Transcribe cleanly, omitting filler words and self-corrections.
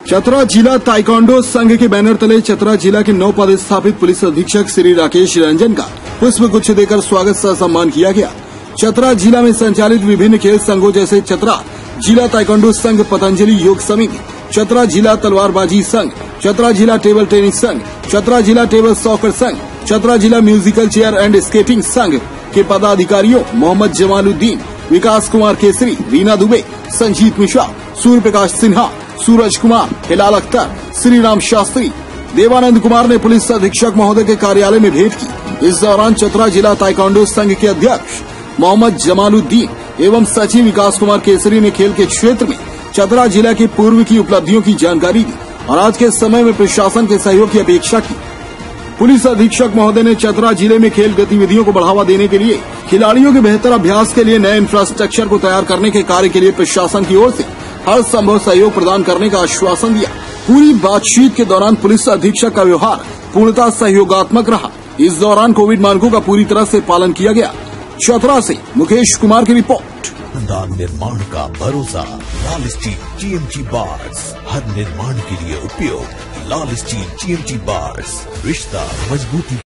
चतरा जिला ताइक्वांडो संघ के बैनर तले चतरा जिला के नव पदस्थापित पुलिस अधीक्षक श्री राकेश रंजन का पुष्प गुच्छ देकर स्वागत सह सम्मान किया गया। चतरा जिला में संचालित विभिन्न खेल संघों जैसे चतरा जिला ताइक्वांडो संघ, पतंजलि योग समिति, चतरा जिला तलवारबाजी संघ, चतरा जिला टेबल टेनिस संघ, चतरा जिला टेबल सॉकर संघ, चतरा जिला म्यूजिकल चेयर एंड स्केटिंग संघ के पदाधिकारियों मोहम्मद जमालुद्दीन, विकास कुमार केसरी, रीना दुबे, संजीत मिश्रा, सूर्य प्रकाश सिन्हा, सूरज कुमार, हिलाल अख्तर, श्री राम शास्त्री, देवानंद कुमार ने पुलिस अधीक्षक महोदय के कार्यालय में भेंट की। इस दौरान चतरा जिला ताइक्वांडो संघ के अध्यक्ष मोहम्मद जमालुद्दीन एवं सचिव विकास कुमार केसरी ने खेल के क्षेत्र में चतरा जिला के पूर्व की उपलब्धियों की जानकारी दी और आज के समय में प्रशासन के सहयोग की अपेक्षा की। पुलिस अधीक्षक महोदय ने चतरा जिले में खेल गतिविधियों को बढ़ावा देने के लिए खिलाड़ियों के बेहतर अभ्यास के लिए नए इंफ्रास्ट्रक्चर को तैयार करने के कार्य के लिए प्रशासन की ओर से हर संभव सहयोग प्रदान करने का आश्वासन दिया। पूरी बातचीत के दौरान पुलिस अधीक्षक का व्यवहार पूर्णतः सहयोगात्मक रहा। इस दौरान कोविड मानकों का पूरी तरह से पालन किया गया। चतरा से मुकेश कुमार की रिपोर्ट। निर्माण का भरोसा लाल स्टील TMT बार्स, हर निर्माण के लिए उपयोग लाल स्टील TMT बार्स, रिश्ता मजबूती।